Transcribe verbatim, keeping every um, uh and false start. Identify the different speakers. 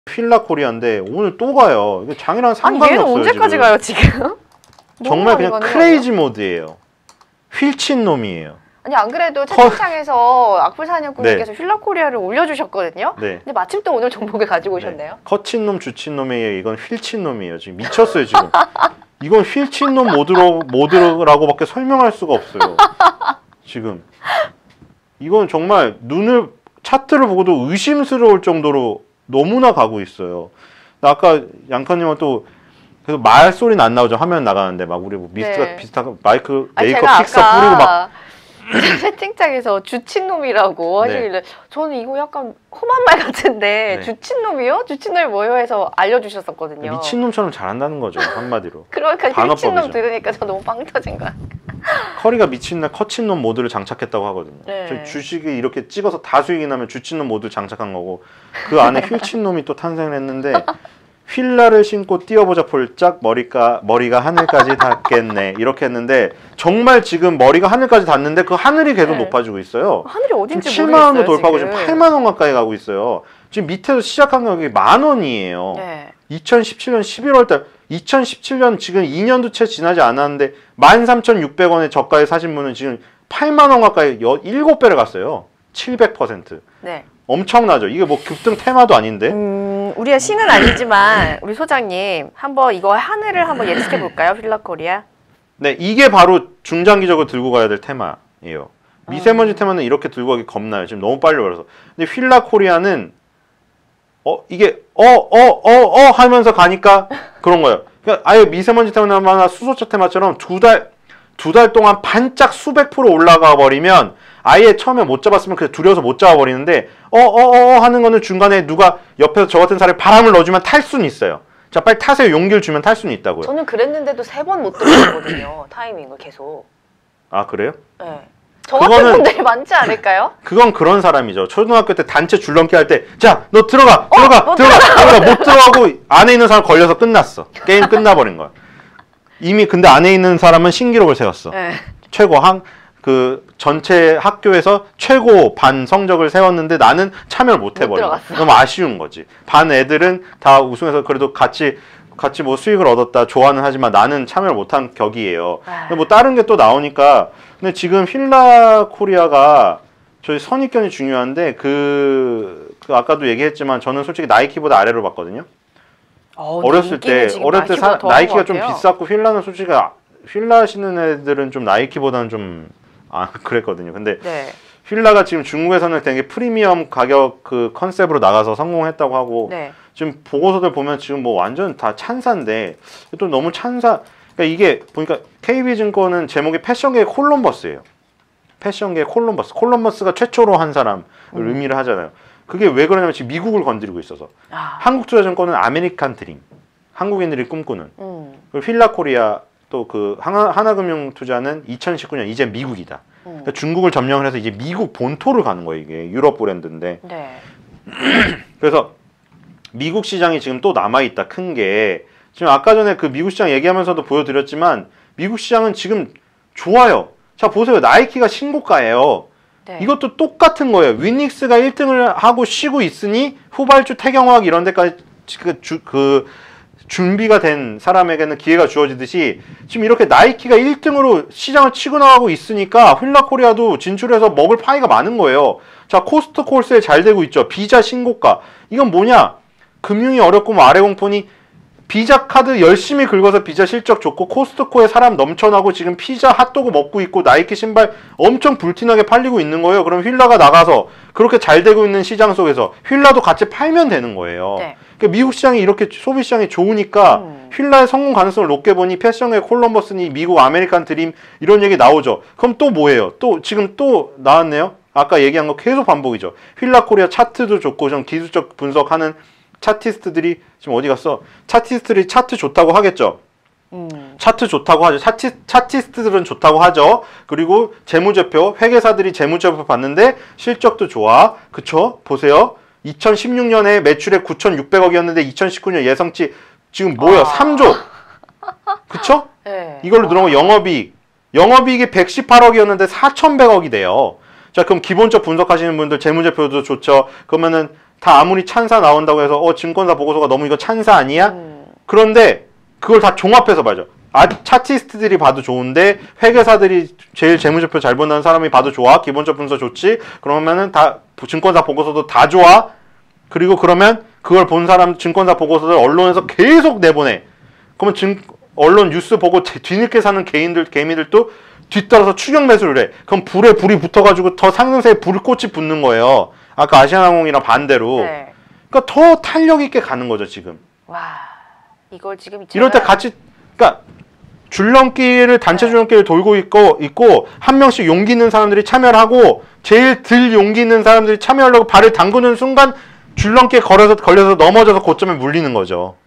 Speaker 1: 휠라 코리아인데 오늘 또 가요. 이거 장이랑 상관이
Speaker 2: 아니 얘는
Speaker 1: 없어요.
Speaker 2: 언제까지
Speaker 1: 지금.
Speaker 2: 가요 지금?
Speaker 1: 정말 그냥 크레이지 모드예요. 휠친 놈이에요.
Speaker 2: 아니 안 그래도 채팅창에서 악플 사냥꾼님께서 네. 휠라 코리아를 올려주셨거든요. 네. 근데 마침 또 오늘 정보를 가지고 오셨네요.
Speaker 1: 네. 커친 놈, 주친 놈이에요. 이건 휠친 놈이에요. 지금 미쳤어요 지금. 이건 휠친 놈 모드로 모드라고밖에 설명할 수가 없어요. 지금 이건 정말 눈을 차트를 보고도 의심스러울 정도로 너무나 가고 있어요. 아까 양카님은 또 그래서 말 소리는 안 나오죠. 화면 나가는데 막 우리 뭐 미스트가
Speaker 2: 네.
Speaker 1: 비슷한 마이크
Speaker 2: 아니,
Speaker 1: 메이크업 픽서 뿌리고 막
Speaker 2: 채팅창에서 주친놈이라고
Speaker 1: 네.
Speaker 2: 하시길래 저는 이거 약간 험한 말 같은데
Speaker 1: 네.
Speaker 2: 주친놈이요? 주친놈이 뭐요? 해서 알려주셨었거든요.
Speaker 1: 미친놈처럼 잘한다는 거죠. 한마디로.
Speaker 2: 그러니까 휠친놈 들으니까 저 너무 빵 터진 거야.
Speaker 1: 커리가 미친놈, 커친놈 모드를 장착했다고 하거든요.
Speaker 2: 네.
Speaker 1: 저희 주식이 이렇게 찍어서 다 수익이 나면 주친놈 모드 장착한 거고 그 안에 휠친놈이 또 탄생을 했는데 휠라를 신고 뛰어보자 폴짝 머리가 머리가 하늘까지 닿겠네 이렇게 했는데 정말 지금 머리가 하늘까지 닿는데 그 하늘이 계속 네. 높아지고 있어요.
Speaker 2: 하늘이 어딘지 모르겠어요.
Speaker 1: 칠만 원도 돌파하고 지금 팔만 원 가까이 가고 있어요. 지금 밑에서 시작한 가격이 만 원이에요. 네. 이천십칠 년 십일월 달 이천십칠 년 지금 이 년도 채 지나지 않았는데 만 삼천육백 원의 저가에 사신 분은 지금 팔만 원 가까이 일곱 배를 갔어요. 칠백 퍼센트. 네. 엄청나죠. 이게 뭐 급등 테마도 아닌데.
Speaker 2: 음, 우리가 신은 아니지만 우리 소장님 한번 이거 하늘을 한번 예측해 볼까요? 휠라 코리아.
Speaker 1: 네, 이게 바로 중장기적으로 들고 가야 될 테마예요. 미세먼지 음. 테마는 이렇게 들고 가기 겁나요. 지금 너무 빨리 올라서. 근데 휠라 코리아는 어 이게 어 어 어 어 하면서 가니까 그런 거예요. 그러니까 아예 미세먼지 테마나 수소차 테마처럼 두 달 두 달 동안 반짝 수백 프로 올라가 버리면 아예 처음에 못 잡았으면 그냥 두려워서 못 잡아버리는데 어어어 하는 거는 중간에 누가 옆에서 저 같은 사람이 바람을 넣어주면 탈 수는 있어요. 자 빨리 타세요. 용기를 주면 탈 수는 있다고요.
Speaker 2: 저는 그랬는데도 세 번 못 들었거든요. 타이밍을 계속.
Speaker 1: 아 그래요?
Speaker 2: 네. 저 같은 분들이 많지 않을까요?
Speaker 1: 그건 그런 사람이죠. 초등학교 때 단체 줄넘기 할 때 자 너 들어가
Speaker 2: 어,
Speaker 1: 들어가
Speaker 2: 못
Speaker 1: 들어가 들어가 못 들어가고 안에 있는 사람 걸려서 끝났어. 게임 끝나버린 거야. 이미 근데 안에 있는 사람은 신기록을 세웠어. 네. 최고 한 그 전체 학교에서 최고 반 성적을 세웠는데 나는 참여를 못 해버려. 너무 아쉬운 거지. 반 애들은 다 우승해서 그래도 같이 같이 뭐 수익을 얻었다 좋아는 하지만 나는 참여를 못한 격이에요. 근데 뭐 다른 게 또 나오니까 근데 지금 휠라 코리아가 저희 선입견이 중요한데 그, 그 아까도 얘기했지만 저는 솔직히 나이키보다 아래로 봤거든요.
Speaker 2: 어,
Speaker 1: 어렸을 때 어렸을 때 사, 나이키가 좀 비쌌고 휠라는 솔직히 휠라 신는 애들은 좀 나이키보다는 좀 아 그랬거든요. 근데 네. 휠라가 지금 중국에서는 되게 프리미엄 가격 그 컨셉으로 나가서 성공했다고 하고 네. 지금 보고서들 보면 지금 뭐 완전 다 찬사인데 또 너무 찬사. 그러니까 이게 보니까 케이비증권은 제목이 패션계의 콜럼버스예요. 패션계의 콜럼버스. 콜럼버스가 최초로 한 사람을 음. 의미를 하잖아요. 그게 왜 그러냐면 지금 미국을 건드리고 있어서 아. 한국투자증권은 아메리칸 드림. 한국인들이 꿈꾸는. 음. 그리고 휠라 코리아 또 그 하나, 하나금융투자는 이천십구 년 이제 미국이다. 음. 그러니까 중국을 점령을 해서 이제 미국 본토를 가는 거예요. 이게 유럽 브랜드인데. 네. 그래서 미국 시장이 지금 또 남아있다. 큰 게. 지금 아까 전에 그 미국 시장 얘기하면서도 보여드렸지만 미국 시장은 지금 좋아요. 자 보세요. 나이키가 신고가예요. 네. 이것도 똑같은 거예요. 위닉스가 일 등을 하고 쉬고 있으니 후발주 태경화학 이런 데까지 그, 주, 그 준비가 된 사람에게는 기회가 주어지듯이 지금 이렇게 나이키가 일 등으로 시장을 치고 나가고 있으니까 휠라 코리아도 진출해서 먹을 파이가 많은 거예요. 자 코스트코 홀세일 잘 되고 있죠. 비자 신고가. 이건 뭐냐? 금융이 어렵고 뭐 아래 공폰이 비자 카드 열심히 긁어서 비자 실적 좋고 코스트코에 사람 넘쳐나고 지금 피자 핫도그 먹고 있고 나이키 신발 엄청 불티나게 팔리고 있는 거예요. 그럼 휠라가 나가서 그렇게 잘 되고 있는 시장 속에서 휠라도 같이 팔면 되는 거예요. 네. 그러니까 미국 시장이 이렇게 소비 시장이 좋으니까 음. 휠라의 성공 가능성을 높게 보니 패션의 콜럼버스니 미국 아메리칸 드림 이런 얘기 나오죠. 그럼 또 뭐예요? 또 지금 또 나왔네요. 아까 얘기한 거 계속 반복이죠. 휠라 코리아 차트도 좋고 좀 기술적 분석하는 차티스트들이 지금 어디 갔어? 차티스트들이 차트 좋다고 하겠죠. 음. 차트 좋다고 하죠. 차티, 차티스트들은 좋다고 하죠. 그리고 재무제표, 회계사들이 재무제표 봤는데 실적도 좋아. 그쵸? 보세요. 이천십육 년에 매출액 구천육백억이었는데 이천십구 년 예상치 지금 뭐야? 아. 삼조. 그쵸? 네. 이걸로 들어오면 영업이익. 영업이익이 백십팔억이었는데 사천백억이 돼요. 자, 그럼 기본적 분석하시는 분들 재무제표도 좋죠. 그러면은 다 아무리 찬사 나온다고 해서 어 증권사 보고서가 너무 이거 찬사 아니야? 음. 그런데 그걸 다 종합해서 봐죠. 아, 차티스트들이 봐도 좋은데 회계사들이 제일 재무제표 잘 본다는 사람이 봐도 좋아. 기본적 분석 좋지. 그러면은 다 증권사 보고서도 다 좋아. 그리고 그러면 그걸 본 사람 증권사 보고서를 언론에서 계속 내보내. 그러면 증 언론 뉴스 보고 뒤늦게 사는 개인들 개미들도 뒤따라서 추격 매수를 해. 그럼 불에 불이 붙어가지고 더 상승세에 불꽃이 붙는 거예요. 아까 아시아나항공이랑 반대로. 네. 그러니까 더 탄력 있게 가는 거죠 지금.
Speaker 2: 와, 이걸 지금
Speaker 1: 이럴 때 같이 그러니까 줄넘기를 단체 줄넘기를 돌고 있고 있고 한 명씩 용기 있는 사람들이 참여를 하고 제일 덜 용기 있는 사람들이 참여하려고 발을 담그는 순간 줄넘기에 걸려서 걸려서 넘어져서 고점에 물리는 거죠.